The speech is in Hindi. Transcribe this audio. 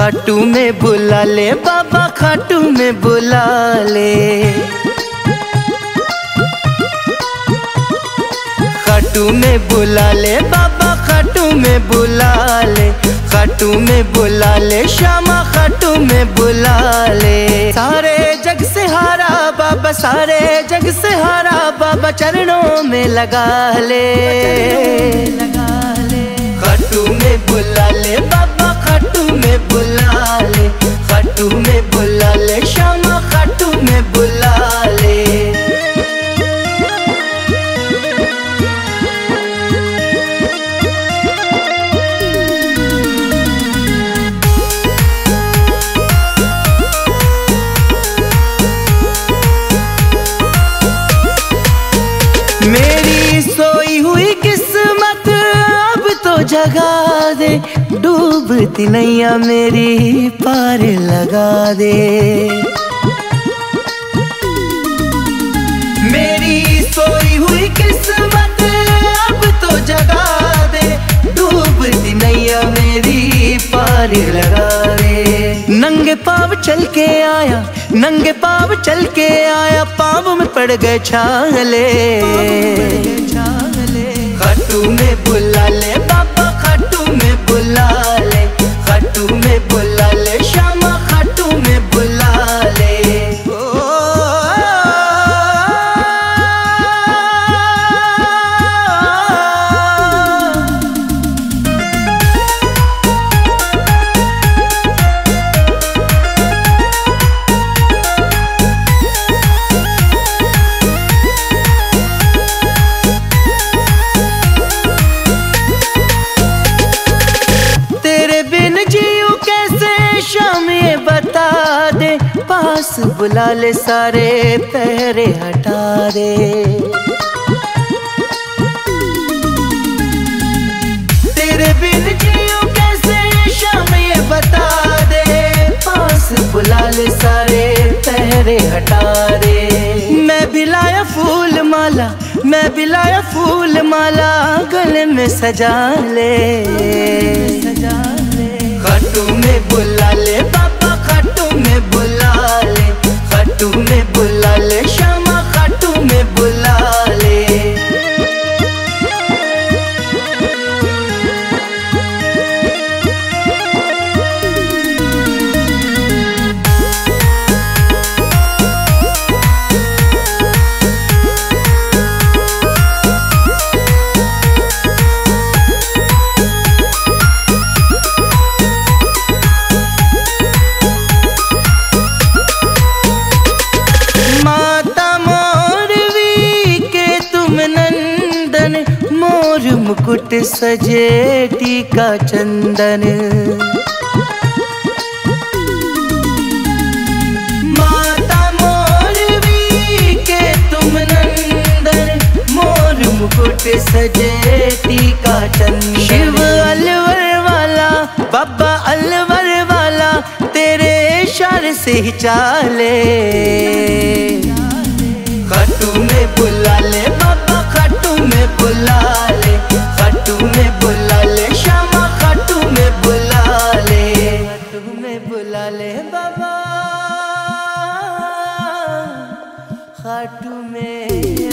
खाटू में बुला ले बाबा, खाटू में बुला ले। खाटू में बुला ले बाबा, खाटू में बुला ले। खाटू में बुला ले श्यामा, खाटू में बुला ले। सारे जग से हारा बाबा, सारे जग से हारा बाबा, चरणों में लगा ले। खाटू में बुला ले बाबा, खाटू में बुला ले। खाटू में बुला ले श्यामा, खाटू में बुला ले। मेरी सोई हुई किस्मत अब तो जगा दे, डूबती नैया मेरी पार लगा दे। मेरी सोई हुई किस्मत अब तो जगा दे, डूबती नैया मेरी पार लगा दे। नंगे पाँव चल के आया, नंगे पाँव चल के आया, पाँव में पड़ गए छाले। खाटू में बुला ले बाबा, खाटू में बुला ले। खाटू में बुला ले श्यामा, खाटू में बुला ले। पास बुला ले, सारे पहरे हटा दे। तेरे बिन जियो कैसे शाम ये बता दे, पास बुला ले, सारे पहरे हटा दे। मैं भी लाया फूल माला, मैं भी लाया फूल माला, गले में सजा ले। खाटू में बुला ले बाबा, खाटू में बुला ले। खाटू में बुला ले श्यामा, खाटू में बुला ले। मुकुट सजे टीका चंदन, माता मोरवी के तुम नंदन, मोर मुकुट सजे टीका चंदन। शिव अलवर वाला बाबा अलवर वाला, तेरे इशारे से ही चाले। खाटू में बुला ले बाबा, खाटू में बुला ले। खाटू में बुला ले श्यामा, खाटू में बुला ले। खाटू में बुला ले बाबा, खाटू में